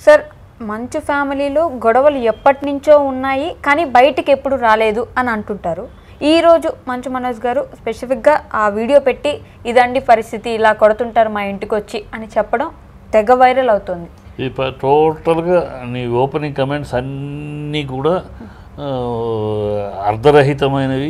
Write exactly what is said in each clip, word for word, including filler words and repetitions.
Sir మంచు ఫ్యామిలీలో గొడవలు ఎప్పటి నుంచో ఉన్నాయి కానీ బయటికి ఎప్పుడు రాలేదు అని అంటుంటారు. ఈరోజు మంచు మనోజ్ గారు స్పెసిఫిక్గా ఆ వీడియో పెట్టి ఇదండి పరిస్థితి, ఇలా కొడుతుంటారు మా ఇంటికి వచ్చి అని చెప్పడం తెగ వైరల్ అవుతుంది. ఈ టోటల్గా నీ ఓపెనింగ్ కమెంట్స్ అన్నీ కూడా అర్ధరహితమైనవి,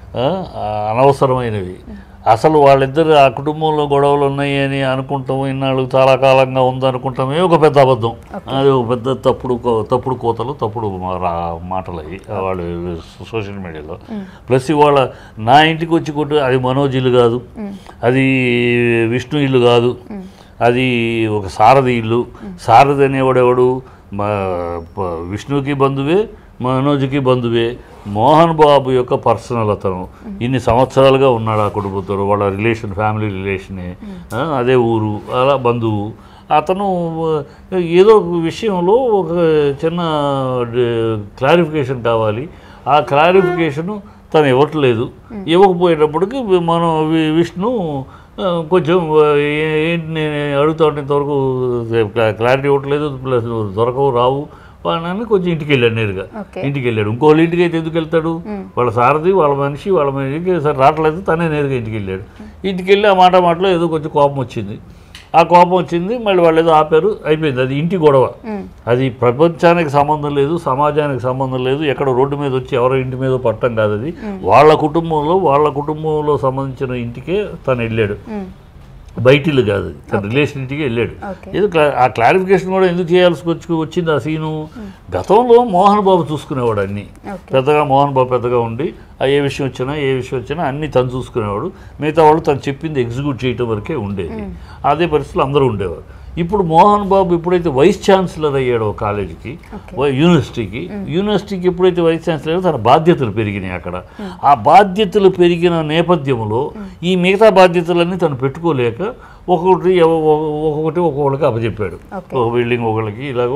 అనవసరమైనవి. అసలు వాళ్ళిద్దరు ఆ కుటుంబంలో గొడవలు ఉన్నాయి అని అనుకుంటాం, ఇన్నాళ్ళు చాలా కాలంగా ఉందనుకుంటామే ఒక పెద్ద అబద్ధం. అది ఒక పెద్ద తప్పుడు తప్పుడు కోతలు, తప్పుడు మాటలు అవి వాళ్ళు సోషల్ మీడియాలో. ప్లస్ ఇవాళ నా ఇంటికి వచ్చి కొట్టు అది మనోజ్ ఇల్లు కాదు, అది విష్ణు ఇల్లు కాదు, అది ఒక సారథి ఇల్లు. సారథి అనేవాడెవడు మా విష్ణుకి బంధువే, మనోజ్కి బంధువే. మోహన్ బాబు యొక్క పర్సనల్ అతను ఇన్ని సంవత్సరాలుగా ఉన్నాడు ఆ కుటుంబంతో, వాళ్ళ రిలేషన్ ఫ్యామిలీ రిలేషనే, అదే ఊరు, అలా బంధువు. అతను ఏదో విషయంలో ఒక చిన్న క్లారిఫికేషన్ కావాలి, ఆ క్లారిఫికేషను తను ఇవ్వట్లేదు. ఇవ్వకపోయేటప్పటికి మనం విష్ణు కొంచెం ఏంటి నేను అడుగుతా ఉంటే ఇంతవరకు క్లారిటీ ఇవ్వట్లేదు, ప్లస్ దొరకవు రావు అని కొంచెం ఇంటికి వెళ్ళాడు, నేరుగా ఇంటికి వెళ్ళాడు. ఇంకోళ్ళ ఇంటికి అయితే ఎందుకు వెళ్తాడు, వాళ్ళ సారథి వాళ్ళ మనిషి వాళ్ళ మనిషికి సరే రావట్లేదు, తనే నేరుగా ఇంటికి వెళ్ళాడు. ఇంటికి వెళ్ళి ఆ మాట మాటలో ఏదో కొంచెం కోపం వచ్చింది. ఆ కోపం వచ్చింది, మళ్ళీ వాళ్ళు ఏదో ఆపారు, అయిపోయింది. అది ఇంటి గొడవ, అది ప్రపంచానికి సంబంధం లేదు, సమాజానికి సంబంధం లేదు, ఎక్కడ రోడ్డు మీద వచ్చి ఎవరో ఇంటి మీద పట్టం కాదు. అది వాళ్ళ కుటుంబంలో వాళ్ళ కుటుంబంలో సంబంధించిన ఇంటికే తను వెళ్ళాడు, బయటిల్లు కాదు, తన రిలేషన్ ఇంటికి వెళ్ళాడు. ఏదో ఆ క్లారిఫికేషన్ కూడా ఎందుకు చేయాల్సి వచ్చి వచ్చింది ఆ సీను. గతంలో మోహన్ బాబు చూసుకునేవాడు అన్నీ, పెద్దగా మోహన్ బాబు పెద్దగా ఉండి ఏ విషయం వచ్చినా ఏ విషయం వచ్చినా అన్నీ తను చూసుకునేవాడు. మిగతా వాళ్ళు తను చెప్పింది ఎగ్జిక్యూట్ చేయటం వరకే ఉండేది. అదే పరిస్థితులు అందరూ ఉండేవారు. ఇప్పుడు మోహన్ బాబు ఎప్పుడైతే వైస్ ఛాన్సలర్ అయ్యాడో కాలేజీకి, యూనివర్సిటీకి యూనివర్సిటీకి ఎప్పుడైతే వైస్ ఛాన్సలర్ తన బాధ్యతలు పెరిగినాయి అక్కడ. ఆ బాధ్యతలు పెరిగిన నేపథ్యంలో ఈ మిగతా బాధ్యతలన్నీ తను పెట్టుకోలేక ఒక్కొక్కటి ఒక్కొక్కటి ఒక్కొక్కడికి అప్పచెప్పాడు. ఒక బిల్డింగ్ ఒకళ్ళకి, ఇలాగో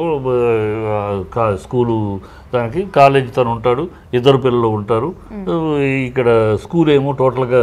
స్కూలు తనకి, కాలేజీ తను ఉంటాడు, ఇద్దరు పిల్లలు ఉంటారు. ఇక్కడ స్కూల్ ఏమో టోటల్గా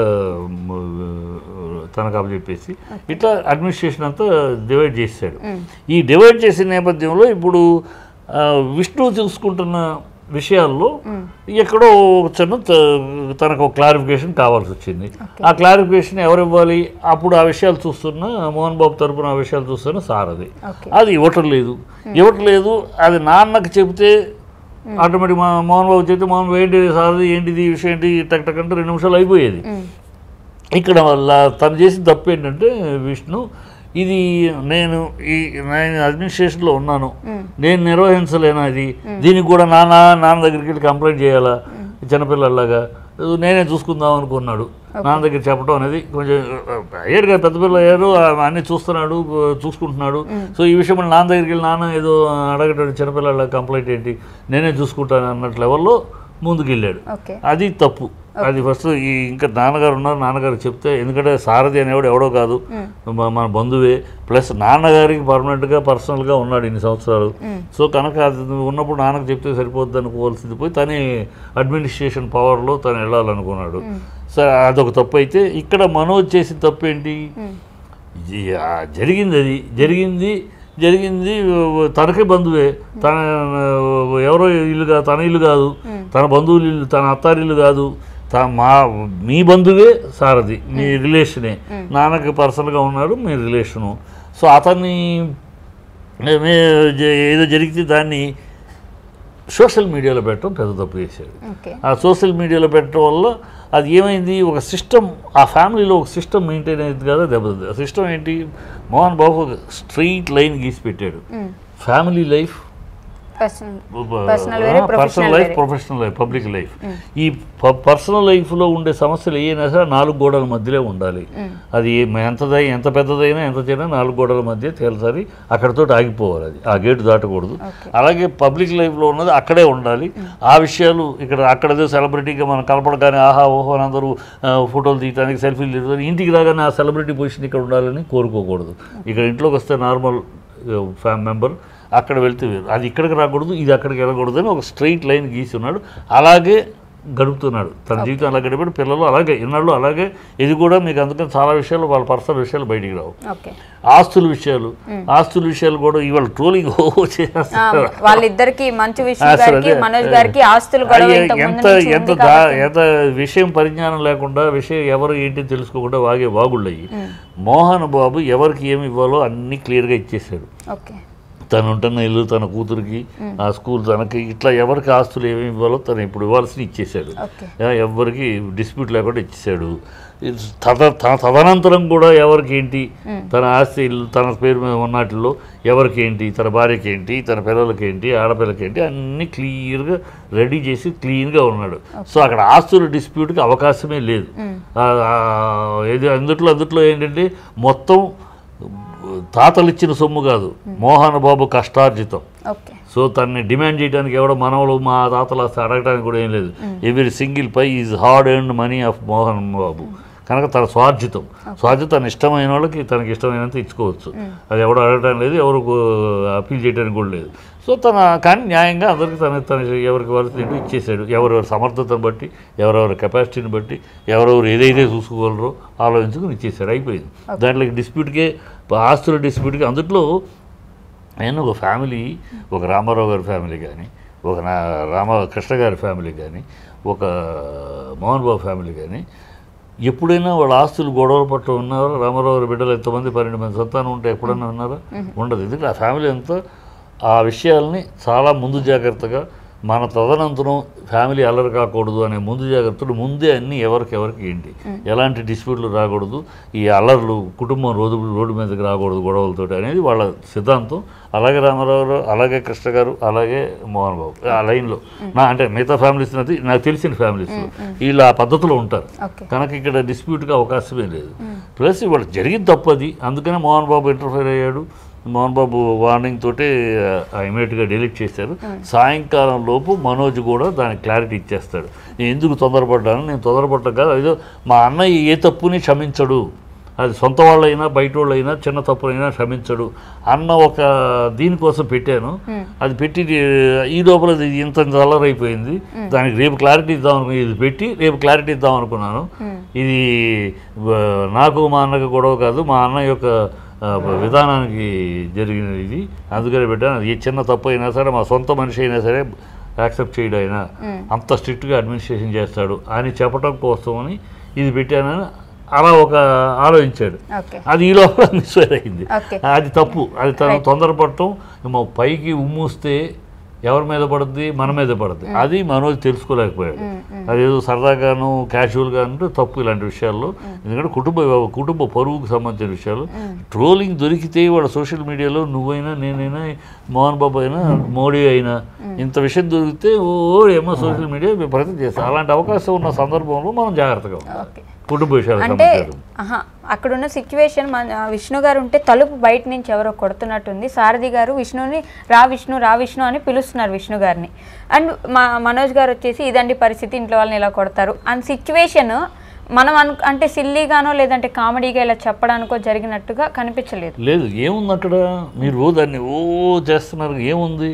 తనకు అప్పచెప్పేసి ఇట్లా అడ్మినిస్ట్రేషన్ అంతా డివైడ్ చేశాడు. ఈ డివైడ్ చేసిన నేపథ్యంలో ఇప్పుడు విష్ణు చూసుకుంటున్న విషయాల్లో ఎక్కడో చిన్న తనకు క్లారిఫికేషన్ కావాల్సి వచ్చింది. ఆ క్లారిఫికేషన్ ఎవరు ఇవ్వాలి? అప్పుడు ఆ విషయాలు చూస్తున్న మోహన్ బాబు తరపున ఆ విషయాలు చూస్తున్న సారథి అది ఇవ్వటం లేదు ఇవ్వటం లేదు అది నాన్నకు చెబితే ఆటోమేటిక్ మోహన్ బాబు చెప్తే మోహన్ బాబు ఏంటి సారథి ఏంటిది ఈ విషయం ఏంటి టక్ టక్ అంటే రెండు నిమిషాలు అయిపోయేది. ఇక్కడ వల్ల తను చేసిన తప్పు ఏంటంటే విష్ణు ఇది నేను ఈ నేను అడ్మినిస్ట్రేషన్లో ఉన్నాను, నేను నిర్వహించలేనా, ఇది దీనికి కూడా నాన్న నాన్న దగ్గరికి వెళ్ళి కంప్లైంట్ చేయాలా చిన్నపిల్లలాగా, నేనే చూసుకుందాం అనుకున్నాడు. నాన్న దగ్గర చెప్పడం అనేది కొంచెం అయ్యాడు కదా, పెద్ద పిల్లలు అయ్యారు, అన్నీ చూస్తున్నాడు చూసుకుంటున్నాడు. సో ఈ విషయం నాన్న దగ్గరికి వెళ్ళి నాన్న ఏదో అడగటాడు, చిన్నపిల్లల కంప్లైంట్ ఏంటి నేనే చూసుకుంటాను అన్నట్టు లెవెల్లో ముందుకు వెళ్ళాడు. అది తప్పు. అది ఫస్ట్ ఈ ఇంకా నాన్నగారు ఉన్నారు, నాన్నగారు చెప్తే, ఎందుకంటే సారథి అనేవాడు ఎవడో కాదు, మన బంధువే, ప్లస్ నాన్నగారికి పర్మనెంట్గా పర్సనల్గా ఉన్నాడు ఇన్ని సంవత్సరాలు. సో కనుక అది ఉన్నప్పుడు నాన్నకు చెప్తే సరిపోద్ది అనుకోవాల్సింది పోయి తనే అడ్మినిస్ట్రేషన్ పవర్లో తను వెళ్ళాలనుకున్నాడు. సరే అదొక తప్పు. అయితే ఇక్కడ మనోజ్ చేసిన తప్పు ఏంటి, జరిగింది అది జరిగింది జరిగింది తనకే బంధువే, తన ఎవరో ఇల్లు కాదు, తన ఇల్లు కాదు, తన బంధువులు ఇల్లు, తన అత్తారిల్లు కాదు, మా మీ బంధువే సారథి, మీ రిలేషనే, నాన్నకి పర్సనల్గా ఉన్నాడు మీ రిలేషను. సో అతన్ని ఏదో జరిగితే దాన్ని సోషల్ మీడియాలో పెట్టడం పెద్ద తప్పు చేశాడు. ఆ సోషల్ మీడియాలో పెట్టడం వల్ల అది ఏమైంది, ఒక సిస్టమ్, ఆ ఫ్యామిలీలో ఒక సిస్టమ్ మెయింటైన్ అయ్యింది కదా దెబ్బతింది. ఆ సిస్టమ్ ఏంటి, మోహన్ బాబు ఒక స్ట్రీట్ లైన్ గీసి పెట్టాడు. Family life, personal life, professional life, public life. ఈ పర్సనల్ లైఫ్లో ఉండే సమస్యలు ఏమైనా సరే నాలుగు గోడల మధ్యలో ఉండాలి. అది ఎంతదై ఎంత పెద్దదైనా ఎంత చిన్న నాలుగు గోడల మధ్య తేల్చాలి, అక్కడితో ఆగిపోవాలి, అది ఆ గేటు దాటకూడదు. అలాగే పబ్లిక్ లైఫ్లో ఉన్నది అక్కడే ఉండాలి. ఆ విషయాలు ఇక్కడ అక్కడదే సెలబ్రిటీగా మనం కలపడగానే ఆహా ఓహో అందరూ ఫోటోలు తీయడానికి సెల్ఫీలు తీయడానికి, ఇంటికి రాగానే ఆ సెలబ్రిటీ పొజిషన్ ఇక్కడ ఉండాలని కోరుకోకూడదు. ఇక్కడ ఇంట్లోకి వస్తే నార్మల్ ఫ్యామిలీ మెంబర్, అక్కడ వెళ్తే వేరు, అది ఇక్కడికి రాకూడదు, ఇది అక్కడికి వెళ్ళకూడదు అని ఒక స్ట్రైట్ లైన్ గీసి ఉన్నాడు. అలాగే గడుపుతున్నాడు, తన జీవితం అలా గడిపాడు, పిల్లలు అలాగే ఇన్నాళ్ళు అలాగే. ఇది కూడా మీకు అందుకని చాలా విషయాలు వాళ్ళ పర్సనల్ విషయాలు బయటికి రావు. ఆస్తుల విషయాలు ఆస్తుల విషయాలు కూడా ఇవాళ ట్రోలింగ్ చేస్తారు వాళ్ళిద్దరికి, మంచు విష్ణు గారికి మనోజ్ గారికి ఆస్తులు ఎంత ఎంత ఎంత విషయం పరిజ్ఞానం లేకుండా విషయం ఎవరు ఏంటి తెలుసుకోకుండా వాగే వాగుళ్ళయ్యి. మోహన్ బాబు ఎవరికి ఏమి ఇవ్వాలో అన్నీ క్లియర్గా ఇచ్చేసాడు. తను ఉంటున్న ఇల్లు తన కూతురికి, ఆ స్కూల్ తనకి, ఇట్లా ఎవరికి ఆస్తులు ఏమేమి ఇవ్వాలో తను ఇప్పుడు ఇవ్వాల్సి ఇచ్చేసాడు. ఎవరికి డిస్ప్యూట్ లేకుండా ఇచ్చేసాడు. తద తదనంతరం కూడా ఎవరికి ఏంటి తన ఆస్తి ఇల్లు తన పేరు మీద ఉన్నట్లో ఎవరికి ఏంటి, తన భార్యకి ఏంటి, తన పిల్లలకి ఏంటి, ఆడపిల్లకి ఏంటి అన్నీ క్లియర్గా రెడీ చేసి క్లీన్గా ఉన్నాడు. సో అక్కడ ఆస్తుల డిస్ప్యూట్కి అవకాశమే లేదు. ఏది అందుట్లో అందుట్లో ఏంటంటే మొత్తం తాతలు ఇచ్చిన సొమ్ము కాదు, మోహన్ బాబు కష్టార్జితం. సో తనని డిమాండ్ చేయడానికి ఎవడో మనవలు మా తాతలు వస్తే అడగడానికి కూడా ఏం లేదు. Every single pie is hard earned money of Mohan Babu కనుక తన స్వార్జితం. స్వార్జితం తన ఇష్టమైన వాళ్ళకి తనకి ఇష్టమైనంత ఇచ్చుకోవచ్చు. అది ఎవడో అడగడానికి లేదు, ఎవరు అప్పీల్ చేయడానికి కూడా లేదు. సో తన కానీ న్యాయంగా అందరికీ తన తన ఎవరికి వాళ్ళకి ఇచ్చేసాడు. ఎవరెవరి సమర్థతను బట్టి, ఎవరెవరి కెపాసిటీని బట్టి, ఎవరెవరు ఏదైతే చూసుకోగలరో ఆలోచించుకుని ఇచ్చేసాడు, అయిపోయింది. దాంట్లోకి డిస్ప్యూట్కే, ఆస్తుల డిస్ప్యూట్కి అందుట్లో నేను ఒక ఫ్యామిలీ, ఒక రామారావు గారి ఫ్యామిలీ కానీ, ఒక నా రామకృష్ణ గారి ఫ్యామిలీ కానీ, ఒక మోహన్ బాబు ఫ్యామిలీ కానీ ఎప్పుడైనా వాళ్ళ ఆస్తులు గొడవలు పట్టు ఉన్నారా? రామారావు గారి బిడ్డలు ఎంతమంది, పన్నెండు మంది సంతానం ఉంటే ఎప్పుడైనా ఉన్నారా? ఉండదు. ఎందుకంటే ఆ ఫ్యామిలీ అంతా ఆ విషయాల్ని చాలా ముందు జాగ్రత్తగా, మన తదనంతరం ఫ్యామిలీ అల్లరి కాకూడదు అనే ముందు జాగ్రత్తలు ముందే అన్నీ ఎవరికెవరికి ఏంటి, ఎలాంటి డిస్ప్యూట్లు రాకూడదు, ఈ అల్లర్లు కుటుంబం రోజు రోడ్డు మీదకి రాకూడదు గొడవలతో అనేది వాళ్ళ సిద్ధాంతం. అలాగే రామారావు, అలాగే కృష్ణ గారు, అలాగే మోహన్ బాబు ఆ లైన్లో నా అంటే మిగతా ఫ్యామిలీస్ అది నాకు తెలిసిన ఫ్యామిలీస్లో వీళ్ళు ఆ పద్ధతిలో ఉంటారు. కనుక ఇక్కడ డిస్ప్యూట్కి అవకాశమే లేదు. ప్లస్ ఇవాళ జరిగింది తప్పది, అందుకనే మోహన్ బాబు ఇంటర్ఫైర్ అయ్యాడు. మోహన్ బాబు వార్నింగ్ తోటి ఇమీడియట్గా డిలీట్ చేశారు. సాయంకాలం లోపు మనోజ్ కూడా దానికి క్లారిటీ ఇచ్చేస్తాడు. నేను ఎందుకు తొందరపడ్డాను, నేను తొందరపడ్డా కాదు, ఏదో మా అన్నయ్య ఏ తప్పుని క్షమించడు, అది సొంత వాళ్ళైనా బయట వాళ్ళైనా చిన్న తప్పులైనా క్షమించడు అన్న ఒక దీనికోసం పెట్టాను. అది పెట్టి ఈ లోపల ఇంత అల్లరైపోయింది. దానికి రేపు క్లారిటీ ఇద్దాం అనుకుని ఇది పెట్టి రేపు క్లారిటీ ఇద్దాం అనుకున్నాను. ఇది నాకు మా అన్నకి గొడవ కాదు, మా అన్న యొక్క విధానానికి జరిగినది ఇది, అందుకని పెట్టాను. ఏ చిన్న తప్పు అయినా సరే మా సొంత మనిషి అయినా సరే యాక్సెప్ట్ చేయడం అయినా అంత స్ట్రిక్ట్గా అడ్మినిస్ట్రేషన్ చేస్తాడు అని చెప్పడం కోసమని ఇది పెట్టానని అలా ఒక ఆలోచించాడు. అది ఈ లోపల మిస్ఫైర్ అయింది. అది తప్పు. అది తను తొందరపడటం పైకి ఉమ్మూస్తే ఎవరి మీద పడుద్ది, మన మీద పడుద్ది. అది మనోజ్ తెలుసుకోలేకపోయాడు. అదేదో సరదాగాను క్యాజువల్గా అంటే తప్పు ఇలాంటి విషయాల్లో. ఎందుకంటే కుటుంబ కుటుంబ పరువుకు సంబంధించిన విషయాలు ట్రోలింగ్ దొరికితే వాళ్ళ సోషల్ మీడియాలో నువ్వైనా నేనైనా మోహన్ బాబు అయినా మోడీ అయినా ఇంత విషయం దొరికితే ఓ ఏమో సోషల్ మీడియా విపరీతం చేస్తాం. అలాంటి అవకాశం ఉన్న సందర్భంలో మనం జాగ్రత్తగా ఉండాలి. కుటుంబ విషయాలు అంటే అక్కడున్న సిచ్యువేషన్ విష్ణు గారు ఉంటే తలుపు బయట నుంచి ఎవరో కొడుతున్నట్టుంది. సారథి గారు విష్ణుని రా విష్ణు రా విష్ణు అని పిలుస్తున్నారు విష్ణు గారిని. అండ్ మా మనోజ్ గారు వచ్చేసి ఇదండి పరిస్థితి, ఇంట్లో వాళ్ళని ఇలా కొడతారు అని సిచ్యువేషన్ మనం అను అంటే సిల్లీగానో లేదంటే కామెడీగా ఇలా చెప్పడానికో జరిగినట్టుగా కనిపించలేదు. లేదు, ఏముంది అక్కడ, మీరు దాన్ని ఓ చేస్తున్నారు. ఏముంది,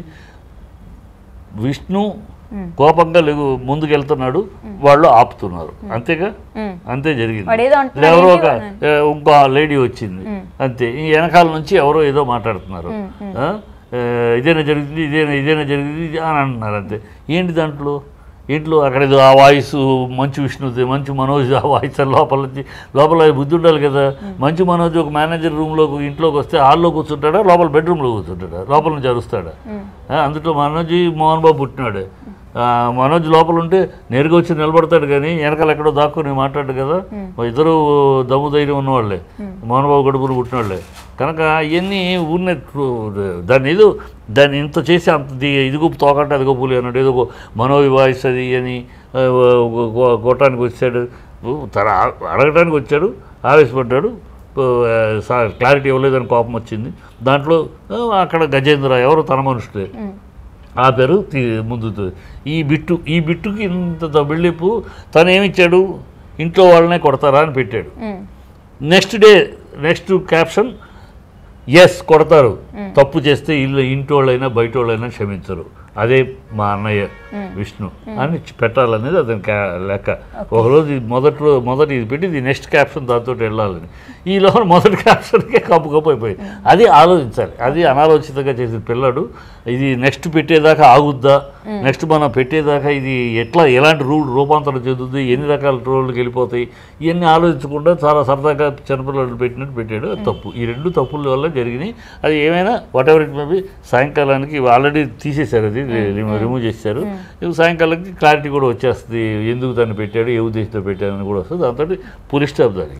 విష్ణు కోపంగా లేవు ముందుకెళ్తున్నాడు, వాళ్ళు ఆపుతున్నారు, అంతేగా, అంతే జరిగింది. ఎవరో ఒక ఇంకో లేడీ వచ్చింది అంతే, వెనకాల నుంచి ఎవరో ఏదో మాట్లాడుతున్నారు, ఇదేనా జరిగింది ఇదేనా ఇదేనా జరిగింది అని అంటున్నారు అంతే. ఏంటి దాంట్లో ఇంట్లో అక్కడ ఏదో ఆ వాయిస్ మంచు విష్ణు మంచు మనోజ్ ఆ వాయిస్ లోపల నుంచి లోపల బుద్ధి ఉండాలి కదా. మంచు మనోజ్ ఒక మేనేజర్ రూమ్లోకి ఇంట్లోకి వస్తే హాల్లో కూర్చుంటాడా, లోపల బెడ్రూమ్లో కూర్చుంటాడా, లోపల నుంచి అరుస్తాడా? అందులో మనోజ్ మోహన్ బాబు పుట్టినాడే. మనోజ్ లోపల ఉంటే నేరుగా వచ్చి నిలబడతాడు కానీ వెనకాల ఎక్కడో దాక్కుని మాట్లాడు కదా. ఇద్దరు దమ్ము ధైర్యం ఉన్నవాళ్ళే, మోహన్ బాబు గడుపులు పుట్టినవాళ్ళే. కనుక అవన్నీ ఊరినే దాన్ని ఏదో దాన్ని ఇంత చేసి అంత ఇదిగో తోకంటే అదిగో పూలి అన్నాడు, ఏదో మనోజ్ వాయిస్ అది అని కొట్టడానికి వచ్చాడు, తన అడగటానికి వచ్చాడు, ఆవేశపడ్డాడు, క్లారిటీ ఇవ్వలేదని కోపం వచ్చింది. దాంట్లో అక్కడ గజేంద్ర ఎవరు తన మనుషులే ఆ పేరు ముందు ఈ బిట్టు ఈ బిట్టుకి ఇంత బిల్డప్ తను ఏమిచ్చాడు, ఇంట్లో వాళ్ళనే కొడతారా అని పెట్టాడు. Next day next caption, yes కొడతారు, తప్పు చేస్తే ఇల్లు ఇంటి వాళ్ళైనా బయట వాళ్ళైనా క్షమించరు అదే మా అన్నయ్య విష్ణు అని పెట్టాలనేది అతని క్యా లెక్క. ఒకరోజు ఇది మొదట్లో మొదటి ఇది పెట్టి ఇది నెక్స్ట్ క్యాప్షన్ దాంతో వెళ్ళాలని, ఈ లోపల మొదటి క్యాప్షన్కే కప్పు కప్పు అయిపోయింది. అది ఆలోచించాలి, అది అనాలోచితంగా చేసిన పిల్లాడు. ఇది నెక్స్ట్ పెట్టేదాకా ఆగుద్దా, నెక్స్ట్ మనం పెట్టేదాకా ఇది ఎట్లా ఎలాంటి రూల్ రూపాంతరం చెందుతుంది, ఎన్ని రకాల రోడ్లకు వెళ్ళిపోతాయి, ఇవన్నీ ఆలోచించకుండా చాలా సరదాగా చిన్నపిల్లలు పెట్టినట్టు పెట్టాడు. అది తప్పు. ఈ రెండు తప్పుల వల్ల జరిగినాయి. అది ఏమైనా whatever it may be, సాయంకాలానికి ఆల్రెడీ తీసేశారు, అది రిమూవ్ చేశారు. సాయంకాలానికి క్లారిటీ కూడా వచ్చేస్తుంది, ఎందుకు దాన్ని పెట్టాడు, ఏ ఉద్దేశంతో పెట్టాడని కూడా వస్తుంది. దాంతో పులి స్టాప్ దానికి.